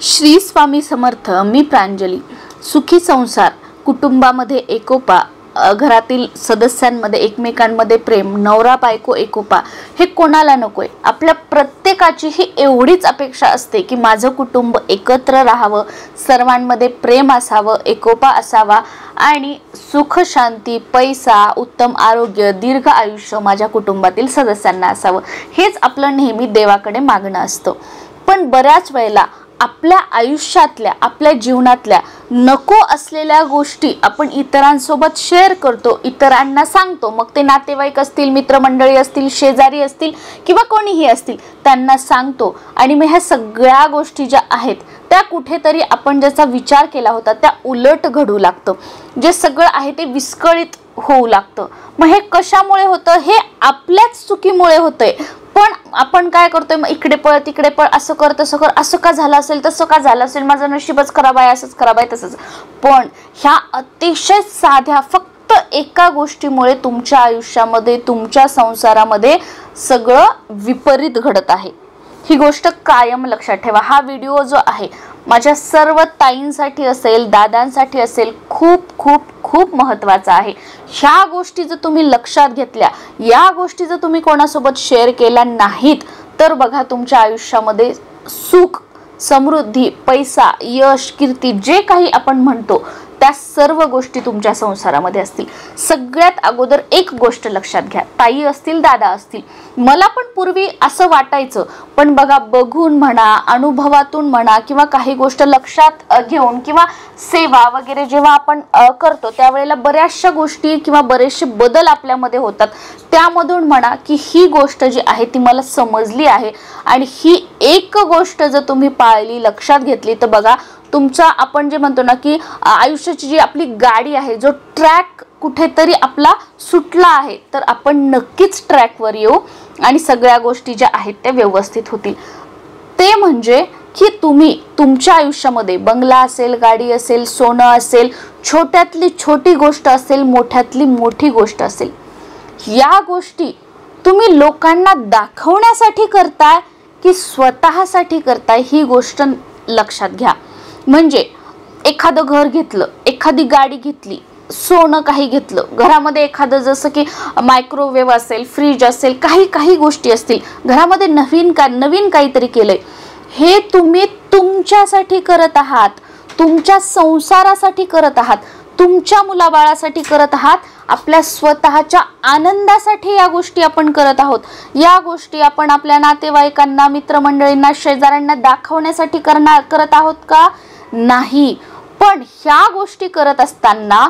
श्री स्वामी समर्थ। मी प्रांजली। सुखी संसार, कुटुंबामध्ये एकोपा, घरातील सदस्यांमध्ये एकमेकांमध्ये प्रेम, नवरा बायको एकोपा, हे कोणाला नकोय? आपल्या प्रत्येकाची ही एवढीच अपेक्षा असते की माझं कुटुंब एकत्र राहावं, सर्वांमध्ये प्रेम असावं, एकोपा असावा आणि सुख शांती, पैसा, उत्तम आरोग्य, दीर्घ आयुष्य माझ्या कुटुंबातील सदस्यांना असावं। हेच आपलं नेहमी देवाकडे मागणं असतं। पण बऱ्याच वेळेला आपल्या आयुष्यातल्या, आपल्या जीवनातल्या नको असलेल्या गोष्टी आपण इतरांसोबत शेअर करतो, इतरांना सांगतो। मग ते नातेवाईक असतील, मित्रमंडळी असतील, शेजारी असतील किंवा कोणीही असतील, त्यांना सांगतो आणि मग ह्या सगळ्या गोष्टी ज्या आहेत त्या कुठेतरी आपण ज्याचा विचार केला होता त्या उलट घडू लागतं। जे सगळं आहे ते विस्कळीत होऊ लागतं। मग हे कशामुळे होतं? हे आपल्याच चुकीमुळे होतंय। पण आपण काय करतोय? मग इकडे पळ, तिकडे पळ, असं कर, तसं कर, असं का झालं असेल, तसं का झालं असेल, माझं नशीबच खराब आहे, असंच खराब आहे, तसंच। पण ह्या अतिशय साध्या फक्त एका गोष्टीमुळे तुमच्या आयुष्यामध्ये, तुमच्या संसारामध्ये सगळं विपरीत घडत आहे। ही गोष्ट कायम लक्षात ठेवा। हा व्हिडिओ जो आहे माझ्या सर्व ताईंसाठी असेल, दादांसाठी असेल, खूप खूप खूप महत्त्वाचा आहे। ह्या गोष्टी जर तुम्ही लक्षात घेतल्या, या गोष्टी जर तुम्ही कोणासोबत शेअर केल्या नाहीत, तर बघा तुमच्या आयुष्यामध्ये सुख, समृद्धी, पैसा, यश, कीर्ती जे काही आपण म्हणतो त्या सर्व गोष्टी तुमच्या संसारामध्ये असतील। सगळ्यात अगोदर एक गोष्ट लक्षात घ्या, ताई असतील, दादा असतील, मला पण पूर्वी असं वाटायचं, पण बघा बघून म्हणा, अनुभवातून म्हणा किंवा काही गोष्ट लक्षात घेऊन किंवा सेवा वगैरे जेव्हा आपण करतो त्यावेळेला बऱ्याचशा गोष्टी किंवा बरेचसे बदल आपल्यामध्ये होतात। त्यामधून म्हणा की ही गोष्ट जी आहे ती मला समजली आहे आणि ही एक गोष्ट जर तुम्ही पाळली, लक्षात घेतली, तर बघा तुमचा, आपण जे म्हणतो ना की आयुष्याची जी आपली गाडी आहे, जो ट्रॅक कुठेतरी आपला सुटला आहे, तर आपण नक्कीच ट्रॅकवर येऊ आणि सगळ्या गोष्टी ज्या आहेत त्या व्यवस्थित होतील। ते म्हणजे की तुम्ही तुमच्या आयुष्यामध्ये बंगला असेल, गाडी असेल, सोनं असेल, छोट्यातली छोटी गोष्ट असेल, मोठ्यातली मोठी गोष्ट असेल, या गोष्टी तुम्ही लोकांना दाखवण्यासाठी करताय की स्वतःसाठी करताय, ही गोष्ट लक्षात घ्या। म्हणजे एखादं घर घेतलं, एखादी गाडी घेतली, सोनं काही घेतलं, घरामध्ये एखादं जसं की मायक्रोवेव्ह असेल, फ्रीज असेल, काही गोष्टी असतील, घरामध्ये नवीन काहीतरी केलंय, हे तुम्ही तुमच्यासाठी करत आहात, तुमच्या संसारासाठी करत आहात, तुमच्या मुलाबाळासाठी करत आहात, आपल्या स्वतःच्या आनंदासाठी या गोष्टी आपण करत आहोत। या गोष्टी आपण आपल्या नातेवाईकांना, मित्रमंडळींना, शेजाऱ्यांना दाखवण्यासाठी करत आहोत का? नाही। पण ह्या गोष्टी करत असताना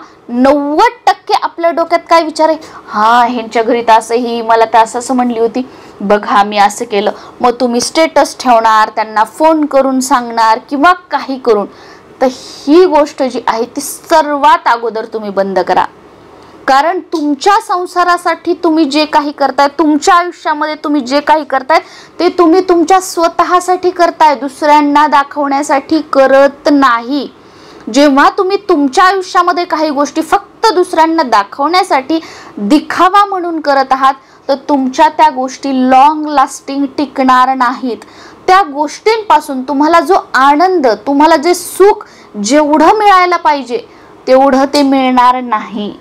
90% आपल्या डोक्यात काय विचार आहे? हा, ह्यांच्या घरी तर असं, ही मला तर असं म्हणली होती, बघा मी असं केलं। मग तुम्ही स्टेटस ठेवणार, त्यांना फोन करून सांगणार किंवा काही करून। तर ही गोष्ट जी आहे ती सर्वात अगोदर तुम्ही बंद करा। कारण तुमच्या संसारासाठी तुम्ही जे काही करताय, तुमच्या आयुष्यामध्ये तुम्ही जे काही करताय ते तुम्ही तुमच्या स्वतःसाठी करताय, दुसऱ्यांना दाखवण्यासाठी करत नाही। जेव्हा तुम्ही तुमच्या आयुष्यामध्ये काही गोष्टी फक्त दुसऱ्यांना दाखवण्यासाठी, दिखावा म्हणून करत आहात, तर तुमच्या त्या गोष्टी लॉंग लास्टिंग टिकणार नाहीत। त्या गोष्टींपासून तुम्हाला जो आनंद, तुम्हाला जे सुख जेवढं मिळायला पाहिजे तेवढं ते मिळणार नाही।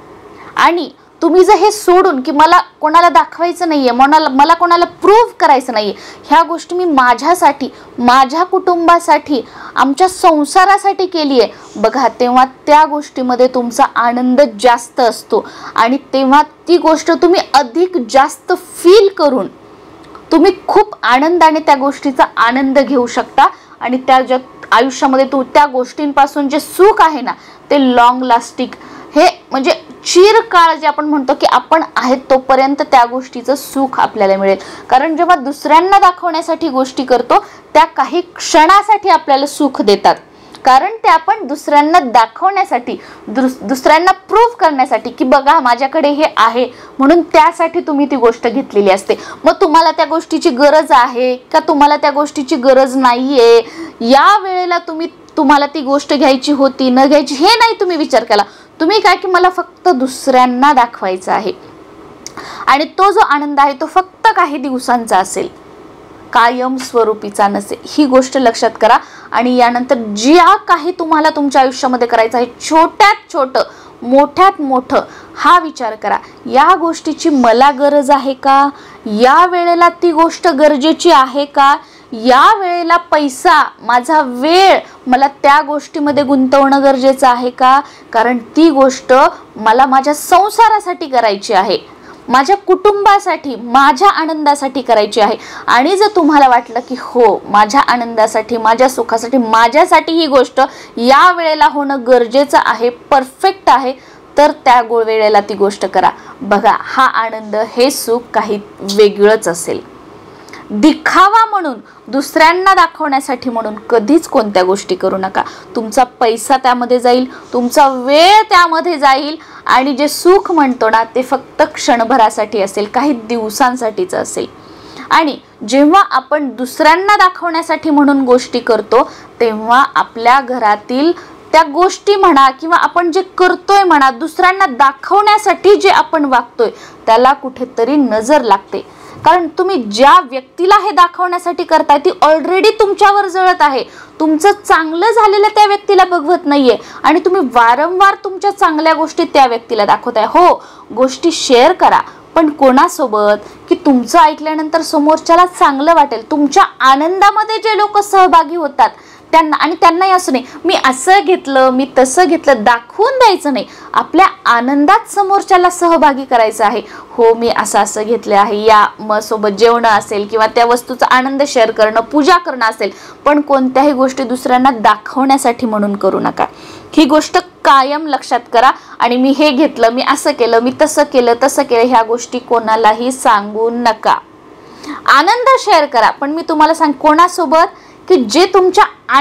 आणि तुम्ही जर हे सोडून की मला कोणाला दाखवायचं नाहीये, मला कोणाला प्रूव्ह करायचं नाहीये, ह्या गोष्टी मी माझ्यासाठी, माझ्या कुटुंबासाठी, आमच्या संसारासाठी केली आहे, बघा तेव्हा त्या गोष्टीमध्ये तुमचा आनंद जास्त असतो आणि तेव्हा ती गोष्ट तुम्ही अधिक जास्त फील करून तुम्ही खूप आनंदाने त्या गोष्टीचा आनंद घेऊ शकता आणि त्या ज्या आयुष्यामध्ये त्या गोष्टींपासून जे सुख आहे ना ते लॉंग लास्टिंग, हे म्हणजे चिरकाळ जे आपण म्हणतो की आपण आहेत तोपर्यंत त्या गोष्टीचं सुख आपल्याला मिळेल। कारण जेव्हा दुसऱ्यांना दाखवण्यासाठी गोष्टी करतो त्या काही क्षणासाठी आपल्याला सुख देतात, कारण ते आपण दुसऱ्यांना दाखवण्यासाठी, दुसऱ्यांना प्रूव्ह करण्यासाठी की बघा माझ्याकडे हे आहे, म्हणून त्यासाठी तुम्ही ती गोष्ट घेतलेली असते। मग तुम्हाला त्या गोष्टीची गरज आहे का तुम्हाला त्या गोष्टीची गरज नाहीये, या वेळेला तुम्हाला ती गोष्ट घ्यायची होती, न घ्यायची, हे नाही तुम्ही विचार केला। तुम्ही काय की मला फक्त दुसऱ्यांना दाखवायचं आहे आणि तो जो आनंद आहे तो फक्त काही दिवसांचा असेल। कायम स्वरूपीचा नसे, ही गोष्ट लक्षात करा. आणि यानंतर ज्या काही तुम्हाला तुमच्या आयुष्यामध्ये करायचं आहे, छोट्यात छोटं मोठ्यात मोठं, हा विचार करा, या गोष्टीची मला गरज आहे का, या वेळेला ती गोष्ट गरजेची आहे का, या वेळेला पैसा, माझा वेळ मला त्या गोष्टीमध्ये गुंतवणं गरजेचं आहे का, कारण ती गोष्ट मला माझ्या संसारासाठी करायची आहे, माझ्या कुटुंबासाठी, माझ्या आनंदासाठी करायची आहे. आणि जर तुम्हाला वाटलं की हो, माझ्या आनंदासाठी, माझ्या सुखासाठी, माझ्यासाठी ही गोष्ट या वेळेला होणं गरजेचं आहे, परफेक्ट आहे, तर त्या वेळेला ती गोष्ट करा. बघा, हा आनंद, हे सुख काही वेगळंच असेल. दिखावा म्हणून, दुसऱ्यांना दाखवण्यासाठी म्हणून कधीच कोणत्या गोष्टी करू नका. तुमचा पैसा त्यामध्ये जाईल, तुमचा वेळ त्यामध्ये जाईल, आणि जे सुख म्हणतो ना, ते फक्त क्षणभरासाठी असेल, काही दिवसांसाठीच असेल. आणि जेव्हा आपण दुसऱ्यांना दाखवण्यासाठी म्हणून गोष्टी करतो, तेव्हा आपल्या घरातील त्या गोष्टी म्हणा किंवा आपण जे करतोय म्हणा, दुसऱ्यांना दाखवण्यासाठी जे आपण वागतोय, त्याला कुठेतरी नजर लागते. कारण तुम्ही ज्या व्यक्तीला हे दाखवण्यासाठी करताय, ती ऑलरेडी तुमच्यावर जळत आहे. तुमचं चांगलं झालेलं त्या व्यक्तीला बघवत नाहीये, आणि तुम्ही वारंवार तुमच्या चांगल्या गोष्टी त्या व्यक्तीला दाखवताय. हो, गोष्टी शेअर करा, पण कोणासोबत, की तुमचं ऐकल्यानंतर समोरच्याला चांगलं वाटेल. तुमच्या आनंदामध्ये जे लोक सहभागी होतात त्यांना, आणि त्यांनाही असं नाही मी असं घेतलं, मी तसं घेतलं, दाखवून द्यायचं नाही. आपल्या आनंदात समोरच्याला सहभागी करायचं आहे. हो, मी असं असं घेतलं आहे, या मग सोबत जेवणं असेल किंवा त्या वस्तूचा आनंद शेअर करणं, पूजा करणं असेल, पण कोणत्याही गोष्टी दुसऱ्यांना दाखवण्यासाठी म्हणून करू नका. ही गोष्ट कायम लक्षात करा. आणि मी हे घेतलं, मी असं केलं, मी तसं केलं, तसं केलं, ह्या गोष्टी कोणालाही सांगू नका. आनंद शेअर करा, पण मी तुम्हाला सांग, कोणासोबत, की जे तुमच्या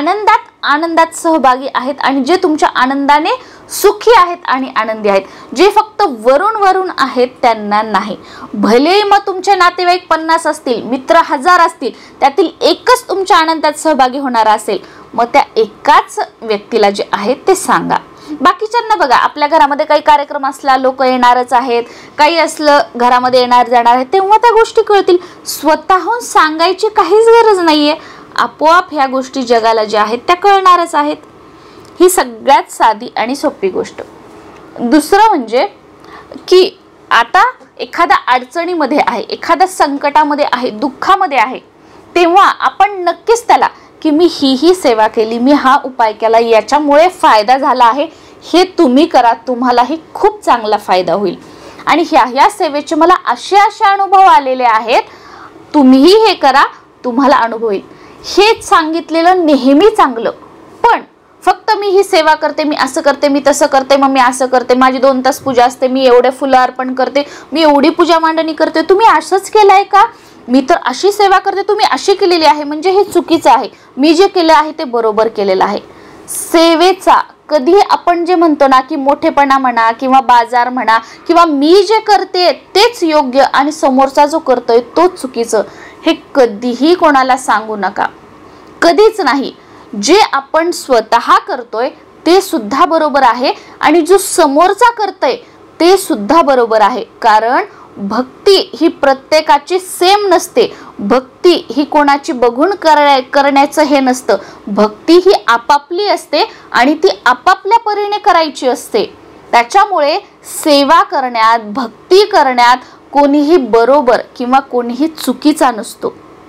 आनंदात सहभागी आहेत आणि जे तुमच्या आनंदाने सुखी आहेत आणि आनंदी आहेत. जे फक्त वरून आहेत त्यांना नाही. भले मग तुमचे नातेवाईक 50 असतील, मित्र 1000 असतील, त्यातील एकच तुमच्या आनंदात सहभागी होणारा असेल, मग त्या एकाच व्यक्तीला जे आहे ते सांगा. बाकीच्यांना बघा, आपल्या घरामध्ये काही कार्यक्रम असला, लोक येणारच आहेत, काही असलं घरामध्ये येणार जाणार आहेत, तेव्हा त्या गोष्टी कळतील. स्वतःहून सांगायची काहीच गरज नाहीये. आपोआप ह्या गोष्टी जगाला ज्या आहेत त्या कळणारच आहेत. ही सगळ्यात साधी आणि सोपी गोष्ट. दुसरं म्हणजे की आता एखाद्या अडचणीमध्ये आहे, एखाद्या संकटामध्ये आहे, दुःखामध्ये आहे, तेव्हा आपण नक्कीच त्याला, की मी ही सेवा केली, मी हा उपाय केला, याच्यामुळे फायदा झाला आहे, हे तुम्ही करा, तुम्हालाही खूप चांगला फायदा होईल. आणि ह्या सेवेचे मला असे अनुभव आलेले आहेत, तुम्हीही हे करा, तुम्हाला अनुभव येईल. हेच सांगितलेलं नेहमी चांगलं. पण फक्त मी ही सेवा करते, मी असं करते, मी तसं करते, मग मी असं करते, माझी 2 तास पूजा असते, मी एवढे फुलं अर्पण करते, मी एवढी पूजा मांडणी करते, तुम्ही असंच केलंय का, मी तर अशी सेवा करते, तुम्ही अशी केलेली आहे, म्हणजे हे चुकीचं आहे, मी जे केलं आहे ते बरोबर केलेलं आहे. सेवेचा कधी आपण जे म्हणतो ना, की मोठेपणा म्हणा किंवा बाजार म्हणा, किंवा मी जे करते तेच योग्य आणि समोरचा जो करतोय तोच चुकीचं, हे कधीही कोणाला सांगू नका, कधीच नाही. जे आपण स्वतः करतोय ते सुद्धा बरोबर आहे, आणि जो समोरचा करतोय ते सुद्धा बरोबर आहे. कारण भक्ती ही प्रत्येकाची सेम नसते. भक्ती ही कोणाची बघून करण्याचं हे नसतं. भक्ती ही आपापली असते आणि ती आपापल्या परीने करायची असते. त्याच्यामुळे सेवा करण्यात, भक्ती करण्यात कोणीही बरोबर किंवा कोणीही चुकीचा नसतो.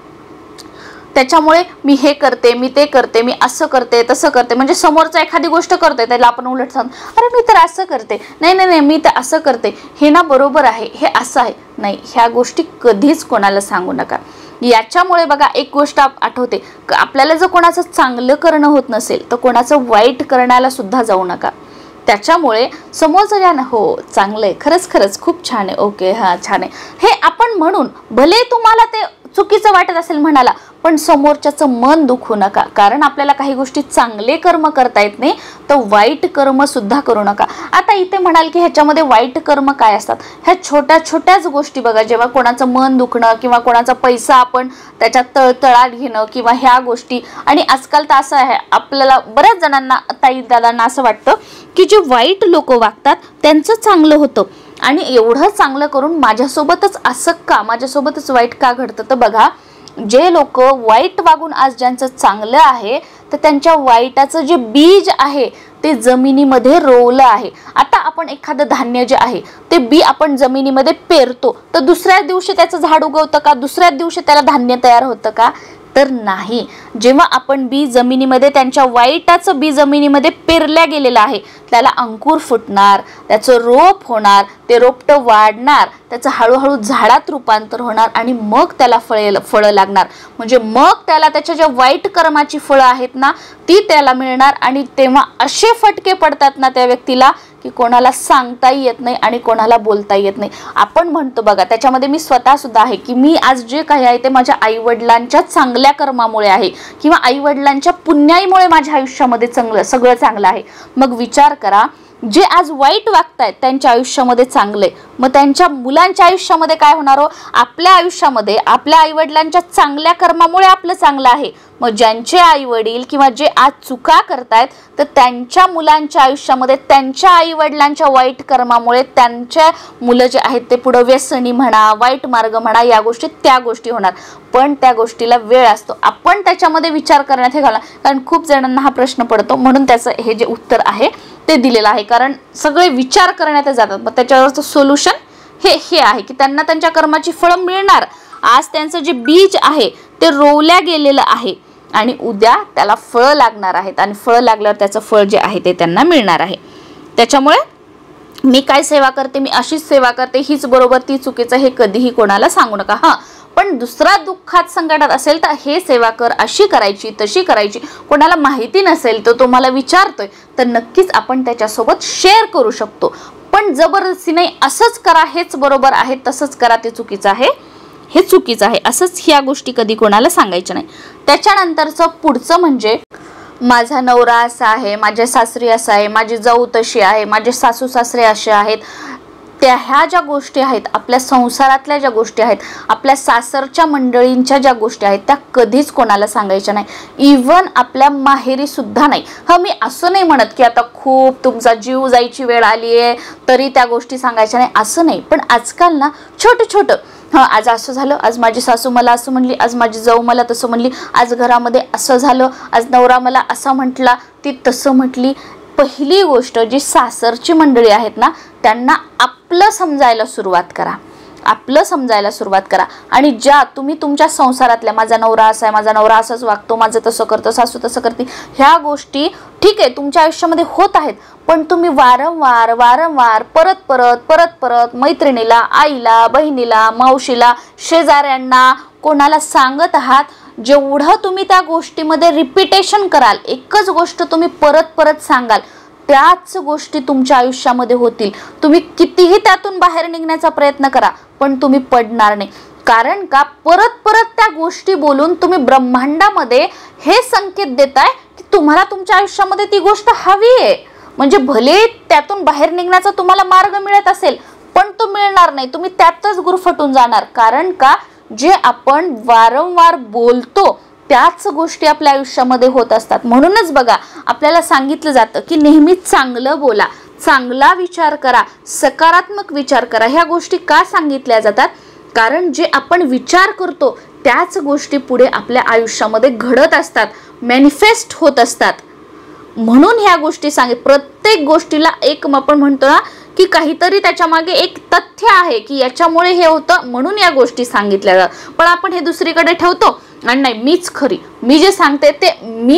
त्याच्यामुळे मी हे करते, मी ते करते, मी असं करते, तसं करते, म्हणजे समोरचा एखादी गोष्ट करतोय त्याला आपण उलट सांगतो, अरे मी तर असं करते, नाही मी तर असं करते, हे ना बरोबर आहे, हे असं आहे. नाही, ह्या गोष्टी कधीच कोणाला सांगू नका. याच्यामुळे बघा, एक गोष्ट आठवते, आपल्याला जर कोणाचं चांगलं करणं होत नसेल तर कोणाचं वाईट करण्याला सुद्धा जाऊ नका. त्याच्यामुळे समोरचं ज्ञान, हो चांगलं आहे, खरंच खूप छान आहे, ओके हां छान आहे, हे आपण म्हणून, भले तुम्हाला ते चुकीचं वाटत असेल म्हणाला, पण समोरच्याचं मन दुखवू नका. कारण आपल्याला काही गोष्टी चांगले कर्म करता येत नाही, तर वाईट कर्म सुद्धा करू नका. आता इथे म्हणाल की ह्याच्यामध्ये वाईट कर्म काय असतात, ह्या छोट्याच गोष्टी बघा. जेव्हा कोणाचं मन दुखणं किंवा कोणाचा पैसा आपण त्याच्यात तळतळाट घेणं किंवा ह्या गोष्टी, आणि आजकाल तर असं आहे, आपल्याला बऱ्याच जणांना, ताई दादांना असं वाटतं की जे वाईट लोक वागतात त्यांचं चांगलं होतं, आणि एवढं चांगलं करून माझ्यासोबतच असं का, माझ्यासोबतच वाईट का घडतं. तर बघा, जे लोक वाईट वागून आज ज्यांचं चांगलं आहे तर त्यांच्या वाईटाचं जे बीज आहे ते जमिनीमध्ये रोवलं आहे. आता आपण एखादं धान्य जे आहे ते बी आपण जमिनीमध्ये पेरतो तर दुसऱ्या दिवशी त्याचं झाड उगवतं का? दुसऱ्या दिवशी त्याला धान्य तयार होतं का? तर नाही. जेव्हा आपण बी जमिनीमध्ये त्यांच्या वाईटाचं बी जमिनीमध्ये पेरल्या गेलेलं आहे त्याला अंकुर फुटणार, त्याचं रोप होणार, ते रोपटं वाढणार, त्याचं हळूहळू झाडात रूपांतर होणार आणि मग त्याला फळं लागणार. म्हणजे मग त्याला त्याच्या ज्या वाईट कर्माची फळं आहेत ना ती त्याला मिळणार. आणि तेव्हा असे फटके पडतात ना त्या व्यक्तीला की कोणाला सांगताही येत नाही आणि कोणाला बोलताही येत नाही. आपण म्हणतो बघा, त्याच्यामध्ये मी स्वतः सुद्धा आहे की मी आज जे काही आहे ते माझ्या आईवडिलांच्या चांगल्या कर्मामुळे आहे किंवा आईवडिलांच्या पुण्याईमुळे माझ्या आयुष्यामध्ये सगळं चांगलं आहे. मग विचार करा, जे आज वाईट वागतायत त्यांच्या आयुष्यामध्ये चांगले, मग त्यांच्या मुलांच्या आयुष्यामध्ये काय होणार हो? आपल्या आयुष्यामध्ये आपल्या आईवडिलांच्या चांगल्या कर्मामुळे आपलं चांगलं आहे. मग ज्यांचे आईवडील किंवा जे आज चुका करतायत तर त्यांच्या मुलांच्या आयुष्यामध्ये त्यांच्या आईवडिलांच्या वाईट कर्मामुळे त्यांच्या मुलं जे आहेत ते पुढे व्यसनी म्हणा, वाईट मार्ग म्हणा, या गोष्टी त्या गोष्टी होणार. पण त्या गोष्टीला वेळ असतो. आपण त्याच्यामध्ये विचार करण्यात हे घालणार, कारण खूप जणांना हा प्रश्न पडतो. म्हणून त्याचं हे जे उत्तर आहे ते दिलेलं आहे, कारण सगळे विचार करण्यात जातात. मग त्याच्यावरचं सोल्युशन हे आहे की त्यांना त्यांच्या कर्माची फळं मिळणार. आज त्यांचं जे बीज आहे ते रोवल्या गेलेलं आहे आणि उद्या त्याला फळं लागणार आहेत आणि फळं लागल्यावर त्याचं फळ जे आहे ते त्यांना मिळणार आहे. त्याच्यामुळे मी काय सेवा करते, मी अशीच सेवा करते, हीच बरोबर ती चुकीचं हे कधीही कोणाला सांगू नका. हां, पण दुसरा दुःखात संकटात असेल तर हे सेवा कर, अशी करायची तशी करायची, कोणाला माहिती नसेल तर तुम्हाला विचारतोय तर नक्कीच आपण त्याच्यासोबत शेअर करू शकतो. पण जबरदस्ती नाही, असंच करा हेच बरोबर आहे, तसंच करा ते चुकीचं आहे, हे चुकीचं आहे, असंच ह्या गोष्टी कधी कोणाला सांगायच्या नाही. त्याच्यानंतरचं पुढचं म्हणजे माझा नवरा असा आहे, माझ्या सासरी असा आहे, माझी जाऊ तशी आहे, माझे सासू सासरे असे आहेत. ह्या ज्या गोष्टी आहेत, आपल्या संसारातल्या ज्या गोष्टी आहेत, आपल्या सासरच्या मंडळींच्या ज्या गोष्टी आहेत त्या कधीच कोणाला सांगायच्या नाही. इव्हन आपल्या माहेरी सुद्धा नाही. मी असं नाही म्हणत की आता खूप तुमचा जीव जायची वेळ आली आहे तरी त्या गोष्टी सांगायच्या नाही, असं नाही. पण आजकाल ना छोटं आज असं झालं, आज माझी सासू मला असं म्हणली, आज माझी जाऊ मला तसं म्हणली, आज घरामध्ये असं झालं, आज नवरा मला असा म्हटला, ती तसं म्हटली. पहिली गोष्ट जी सासरची मंडळी आहेत ना त्यांना आपलं समजायला सुरुवात करा, आपलं समजायला सुरुवात करा. आणि ज्या तुम्ही तुमच्या संसारातल्या माझा नवरा असा आहे, माझा नवरा असंच वागतो, माझं तसं करतो, सासू तसं करते, ह्या गोष्टी ठीक आहे तुमच्या आयुष्यामध्ये होत आहेत. पण तुम्ही वारंवार परत मैत्रिणीला, आईला, बहिणीला, मावशीला, शेजाऱ्यांना, कोणाला सांगत आहात, जेवढं तुम्ही त्या गोष्टीमध्ये रिपिटेशन कराल, एकच गोष्ट तुम्ही परत सांगाल, त्याच गोष्टी तुमच्या आयुष्यामध्ये होतील. तुम्ही कितीही त्यातून बाहेर निघण्याचा प्रयत्न करा पण तुम्ही पडणार नाही. कारण का परत त्या गोष्टी बोलून तुम्ही ब्रह्मांडामध्ये हे संकेत देताय की तुम्हाला तुमच्या आयुष्यामध्ये ती गोष्ट हवी आहे. म्हणजे भले त्यातून बाहेर निघण्याचा तुम्हाला मार्ग मिळत असेल पण तो मिळणार नाही, तुम्ही त्यातच गुरफटून जाणार. कारण का जे आपण वारंवार बोलतो त्याच गोष्टी आपल्या आयुष्यामध्ये होत असतात. म्हणूनच बघा आपल्याला सांगितलं जातं की नेहमी चांगलं बोला, चांगला विचार करा, सकारात्मक विचार करा. ह्या गोष्टी का सांगितल्या जातात? कारण जे आपण विचार करतो त्याच गोष्टी पुढे आपल्या आयुष्यामध्ये घडत असतात, मॅनिफेस्ट होत असतात. म्हणून ह्या गोष्टी प्रत्येक गोष्टीला एक आपण म्हणतो ना की काहीतरी त्याच्या मागे एक तथ्य आहे की याच्यामुळे हे होतं, म्हणून या गोष्टी सांगितल्या जातात. पण आपण हे दुसरीकडे ठेवतो आणि नाही मीच खरी, मी जे सांगते ते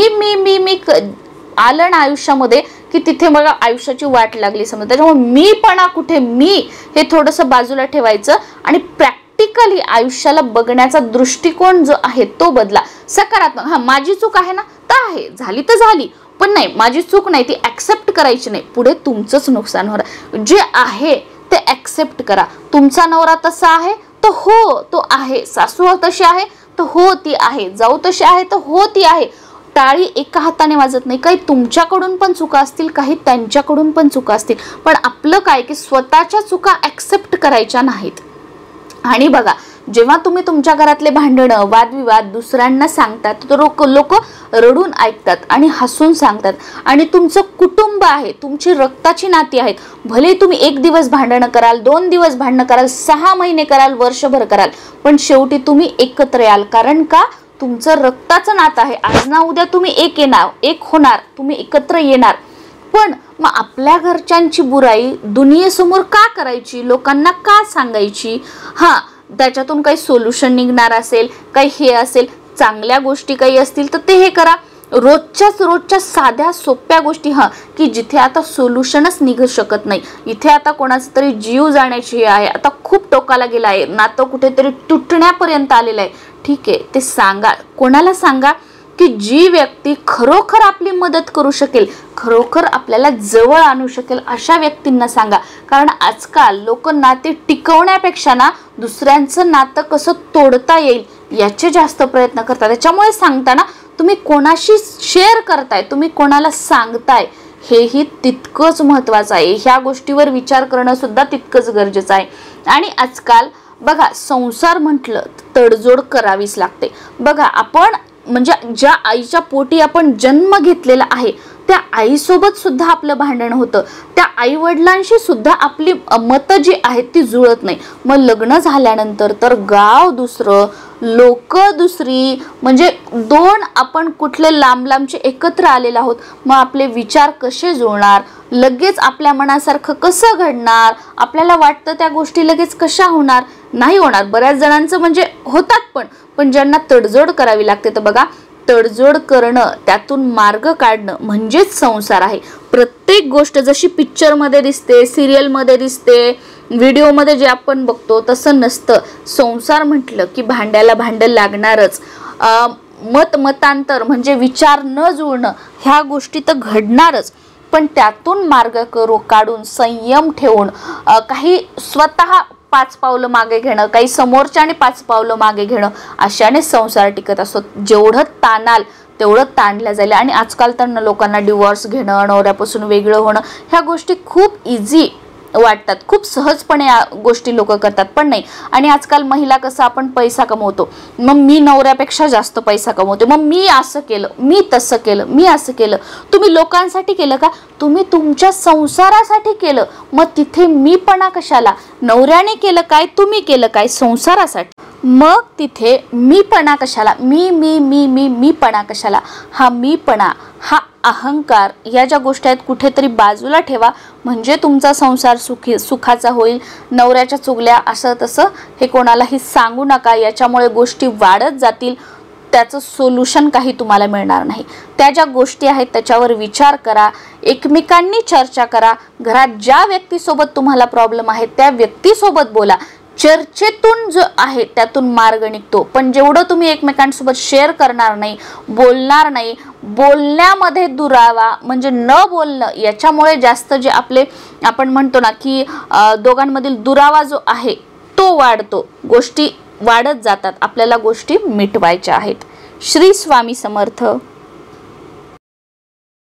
मी आलं ना आयुष्यामध्ये की तिथे मला आयुष्याची वाट लागली समजा. त्याच्यामुळे मीपणा कुठे, मी हे थोडंसं बाजूला ठेवायचं आणि प्रॅक्टिकली आयुष्याला बघण्याचा दृष्टिकोन जो आहे तो बदला. सकारात्मक, माझी चूक आहे ना तर आहे, झाली तर झाली, पण नाही माझी चूक नाही ती ॲक्सेप्ट करायची नाही, पुढे तुमचंच नुकसान होणार. जे आहे ते ॲक्सेप्ट करा. तुमचा नवरा तसा आहे तर हो तो आहे, सासू तशी आहे तर हो ती आहे, जाऊ तशी आहे तर हो ती आहे. टाळी एका हाताने वाजत नाही. काही तुमच्याकडून पण चुका असतील, काही त्यांच्याकडून पण चुका असतील, पण आपलं काय की स्वतःच्या चुका ॲक्सेप्ट करायच्या नाहीत. आणि बघा जेव्हा तुम्ही तुमच्या घरातले भांडणं वादविवाद दुसऱ्यांना सांगतात तर लोक रडून ऐकतात आणि हसून सांगतात. आणि तुमचं कुटुंब आहे, तुमची रक्ताची नाती आहेत. भले तुम्ही 1 दिवस भांडणं कराल, 2 दिवस भांडणं कराल, 6 महिने कराल, वर्षभर कराल, पण शेवटी तुम्ही एकत्र याल. कारण का? तुमचं रक्ताचं नातं आहे. आज ना उद्या तुम्ही एक येणार, एक होणार, तुम्ही एकत्र येणार. पण मग आपल्या घरच्यांची बुराई दुनियेसमोर का करायची, लोकांना का सांगायची? त्याच्यातून काही सोल्युशन निघणार असेल, काही हे असेल, चांगल्या गोष्टी काही असतील तर ते हे करा. रोजच्या साध्या सोप्या गोष्टी की जिथे आता सोल्युशनच निघू शकत नाही, इथे आता कोणाचा तरी जीव जाण्याची आहे, आता खूप टोकाला गेला आहे, नातं कुठेतरी तुटण्यापर्यंत आलेलं आहे. ठीक आहे, ते सांगा. कोणाला सांगा? की जी व्यक्ती खरोखर आपली मदत करू शकेल, खरोखर आपल्याला जवळ आणू शकेल, अशा व्यक्तींना सांगा. कारण आजकाल लोक नाते टिकवण्यापेक्षा ना दुसऱ्यांचं नातं कसं तोडता येईल याचे जास्त प्रयत्न करतात. त्याच्यामुळे सांगताना तुम्ही कोणाशी शेअर करताय, तुम्ही कोणाला सांगताय, हेही तितकंच महत्त्वाचं आहे. ह्या गोष्टीवर विचार करणं सुद्धा तितकंच गरजेचं आहे. आणि आजकाल बघा, संसार म्हटलं तडजोड करावीच लागते. बघा, आपण म्हणजे ज्या आईच्या पोटी आपण जन्म घेतलेला आहे त्या आईसोबत सुद्धा आपलं भांडण होतं, त्या आई वडिलांशी सुद्धा आपली मतं जी आहेत ती जुळत नाही. मग लग्न झाल्यानंतर तर गाव दुसरं, लोक दुसरी, म्हणजे 2 आपण कुठले लांब लांबचे एकत्र आलेले आहोत. मग आपले विचार कसे जुळणार, लगेच आपल्या मनासारखं कसं घडणार, आपल्याला वाटतं त्या गोष्टी लगेच कशा होणार? नाही होणार. बऱ्याच जणांचं म्हणजे होतात, पण ज्यांना तडजोड करावी लागते. तर बघा, तडजोड करणं, त्यातून मार्ग काढणं म्हणजेच संसार आहे. प्रत्येक गोष्ट जशी पिक्चरमध्ये दिसते, सिरियलमध्ये दिसते, व्हिडिओमध्ये जे आपण बघतो तसं नसतं. संसार म्हटलं की भांड्याला भांडं लागणारच. मतांतर म्हणजे विचार न जुळणं ह्या गोष्टी तर घडणारच. पण त्यातून मार्ग काढून संयम ठेवून काही स्वतः 5 पावलं मागे घेणं, काही समोरच्याने 5 पावलं मागे घेणं, अशाने संसार टिकत असतो. जेवढं ताणाल तेवढं ताणल्या जाईल. आणि आजकाल तर लोकांना डिवोर्स घेणं, नवऱ्यापासून वेगळं होणं ह्या गोष्टी खूप इझी वाटतात, खूप सहजपणे गोष्टी लोक करतात, पण नाही. आणि आजकाल महिला कसं आपण पैसा कमवतो, मग मी नवऱ्यापेक्षा जास्त पैसा कमवते, मग मी असं केलं, मी तसं केलं, मी असं केलं. तुम्ही लोकांसाठी केलं का? तुम्ही तुमच्या संसारासाठी केलं. मग तिथे मीपणा कशाला? नवऱ्याने केलं काय, तुम्ही केलं काय? संसारासाठी. मग तिथे मीपणा कशाला? मीपणा कशाला? हा मीपणा, हा अहंकार, या ज्या गोष्टी आहेत कुठेतरी बाजूला ठेवा. म्हणजे तुमचा संसार सुखाचा होईल. नवऱ्याच्या चुगल्या असं तसं हे कोणालाही सांगू नका. याच्यामुळे गोष्टी वाढत जातील. त्याचं सोल्युशन काही तुम्हाला मिळणार नाही. त्या ज्या गोष्टी आहेत त्याच्यावर विचार करा, एकमेकांनी चर्चा करा. घरात ज्या व्यक्तीसोबत तुम्हाला प्रॉब्लेम आहे त्या व्यक्तीसोबत बोला. चर्चेतून जो आहे त्यातून मार्ग निघतो. पण जेवढं तुम्ही एकमेकांसोबत शेअर करणार नाही, बोलणार नाही, बोलण्यामध्ये दुरावा म्हणजे न बोलणं, याच्यामुळे जास्त जे आपण म्हणतो ना की दोघांमधील दुरावा जो आहे तो वाढतो. गोष्टी वाढत जातात. आपल्याला गोष्टी मिटवायच्या आहेत. श्री स्वामी समर्थ.